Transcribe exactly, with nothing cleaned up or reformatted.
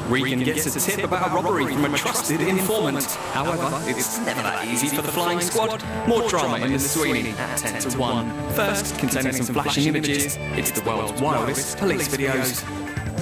Regan gets a tip about a robbery from a trusted informant. However, it's never that easy for the flying squad. More drama in the Sweeney at ten to one. First, containing some flashing images, it's the world's wildest police videos.